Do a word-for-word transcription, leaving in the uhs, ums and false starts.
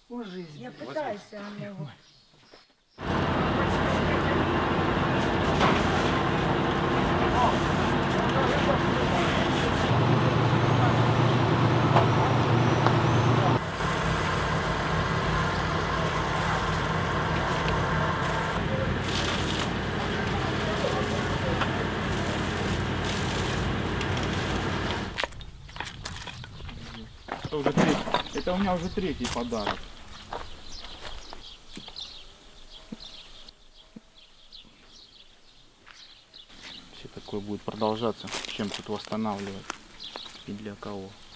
О, жизнь. Я пытаюсь, а он его. Это уже третий. Это у меня уже третий подарок. Все такое будет продолжаться, чем тут восстанавливать и для кого.